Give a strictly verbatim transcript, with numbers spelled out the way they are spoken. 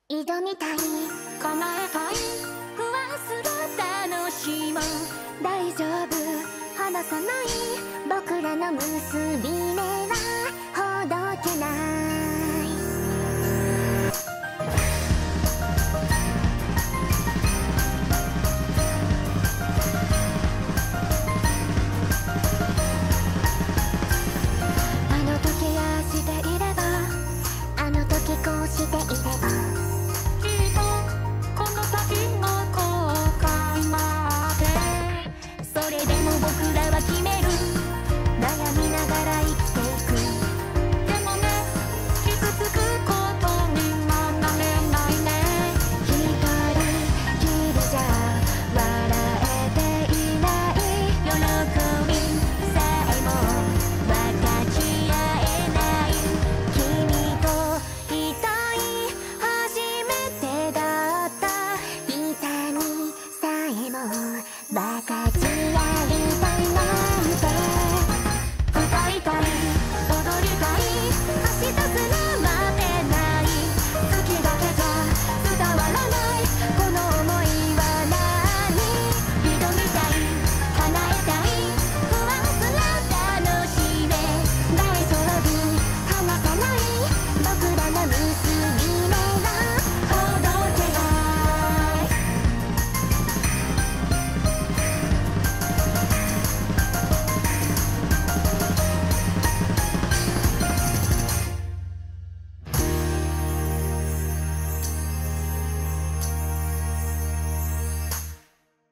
挑みたい叶えたい不安すら楽しもう大丈夫離さない僕らの結び目はほどけないあの時ああしていればあの時こうしていればきっとこの先の後悔までそれでも僕らは決める悩みながら生きていくでもね傷つくことにはなれないね一人きりじゃ笑えていない喜びさえも分かち合えない君といたい初めてだった痛みさえも分かち